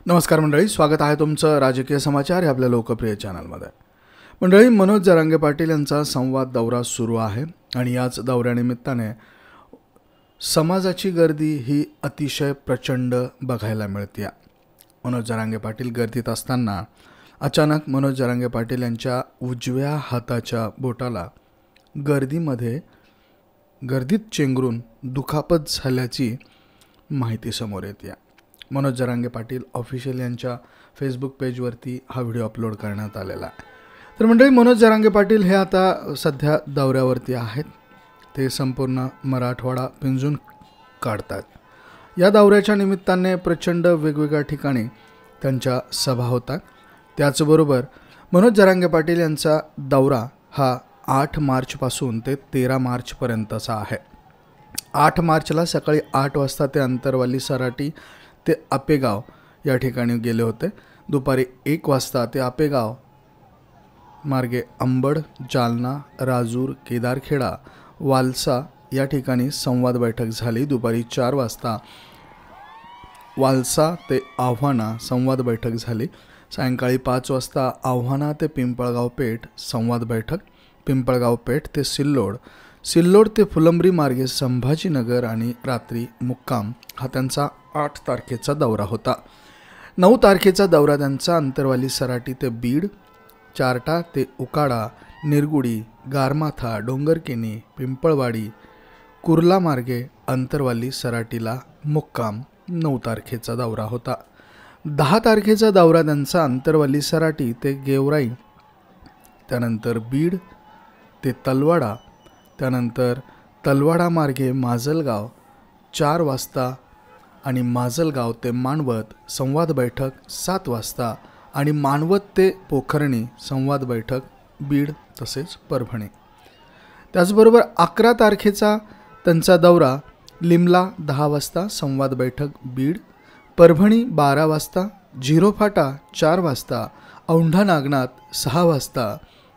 नमस्कार मंडळी, स्वागत आहे तुमचं राजकीय समाचार या आपल्या लोकप्रिय चॅनलमध्ये। मंडळी, मनोज जरांगे पाटील यांचा संवाद दौरा सुरू आहे आणि याच दौऱ्यानिमित्ताने समाजाची गर्दी ही अतिशय प्रचंड बघायला मिळते। मनोज जरांगे पाटील गर्दीत असताना अचानक मनोज जरांगे पाटील यांच्या उजव्या हाताच्या बोटाला गर्दीत चेंगरून दुखापत झाल्याची माहिती समोर येते। मनोज जरांगे पाटील ऑफिशियल यांच्या फेसबुक पेजवरती हा व्हिडिओ अपलोड करण्यात आलेला आहे। तर मंडळी, मनोज जरांगे पाटील हे आता सध्या दौऱ्यावरती आहेत। ते संपूर्ण मराठवाडा पिंजून काढतात। या दौऱ्याच्या निमित्ताने प्रचंड वेगवेगळ्या ठिकाणी त्यांच्या सभा होतात। त्याचबरोबर मनोज जरांगे पाटील यांचा दौरा हा 8 मार्चपासून ते 13 मार्चपर्यंतचा आहे। 8 मार्चला सकाळी 8 वाजता ते अंतरवाली सराटी ते आपेगाव या ठिकाणी गेले होते। दुपारी 1 वाजता ते आपेगाव मार्गे अंबड, जालना, राजूर, केदारखेडा, वालसा या ठिकाणी संवाद बैठक झाली। दुपारी 4 वाजता वालसा ते आव्हाना संवाद बैठक झाली। सायंकाळी 5 वाजता आव्हाना ते पिंपळगाव पेठ संवाद बैठक, पिंपळगाव पेठ ते सिल्लोड, सिल्लोड ते फुलंब्री मार्गे संभाजीनगर आणि रात्री मुक्काम हा त्यांचा 8 तारखेचा दौरा होता। 9 तारखेचा दौरा त्यांचा अंतरवाली सराटी ते बीड, चारटा ते उकाडा, निरगुडी, गारमाथा, डोंगरकेनी, पिंपळवाडी, कुर्ला मार्गे अंतरवाली सराटीला मुक्काम 9 तारखेचा दौरा होता। 10 तारखेचा दौरा त्यांचा अंतरवाली सराटी ते गेवराई, त्यानंतर बीड ते तलवाडा, त्यानंतर तलवाडा मार्गे माजलगाव 4 वाजता आणि माजलगाव ते मानवत संवाद बैठक 7 वाजता आणि मानवत ते पोखर्णी संवाद बैठक बीड तसेच परभणी। त्याचबरोबर 11 तारखेचा त्यांचा दौरा लिमला 10 वाजता संवाद बैठक बीड, परभणी 12 वाजता, झिरोफाटा 4 वाजता, औंढा नागनाथ 6 वाजता,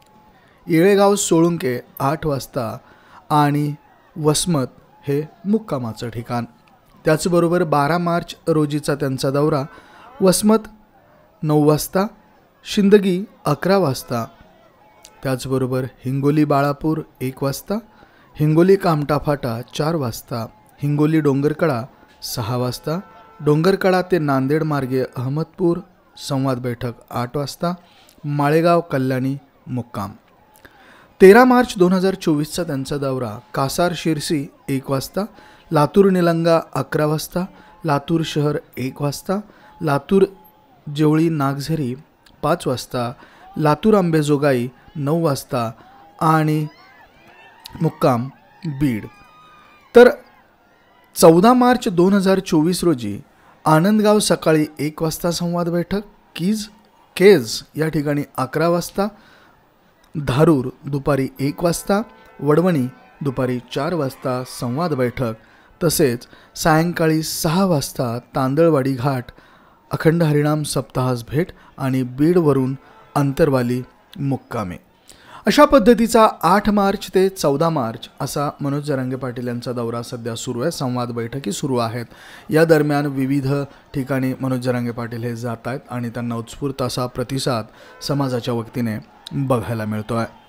येळेगाव सोळुंके 8 वाजता आणि वसमत हे मुक्कामाचं ठिकाण। त्याचबरोबर 12 मार्च रोजीचा त्यांचा दौरा वसमत 9 वाजता, शिंदगी 11 वाजता, त्याचबरोबर हिंगोली बाळापूर 1 वाजता, हिंगोली कामटा फाटा 4 वाजता, हिंगोली डोंगरकडा 6 वाजता, डोंगरकडा ते नांदेड मार्गे अहमदपूर संवाद बैठक 8 वाजता, माळेगाव कल्याणी मुक्काम। 13 मार्च 2024चा त्यांचा दौरा कासार शिरसी 1 वाजता, लातूर निलंगा 11 वाजता, लातूर शहर 1 वाजता, लातूर जेवळी नागझरी 5 वाजता, लातूर अंबेजोगाई 9 वाजता आणि मुक्काम बीड। तर 14 मार्च 2024 रोजी आनंदगाव सकाळी 1 वाजता संवाद बैठक, केज या ठिकाणी 11 वाजता, धारूर दुपारी 1 वाजता, वडवणी दुपारी 4 वाजता संवाद बैठक, तसेच सायंकाळी 6 वाजता तांदळवाडी घाट अखंड हरिनाम सप्ताहास भेट आणि बीडवरून अंतरवाली मुक्कामे। अशा पद्धतीचा 8 मार्च ते 14 मार्च असा मनोज जरांगे पाटील यांचा दौरा सध्या सुरू आहे। संवाद बैठकी सुरू आहेत। या दरम्यान विविध ठिकाणी मनोज जरांगे पाटील हे जात आहेत आणि त्यांना उत्स्फूर्त असा प्रतिसाद समाजाच्या वतीने बघायला मिळतो आहे।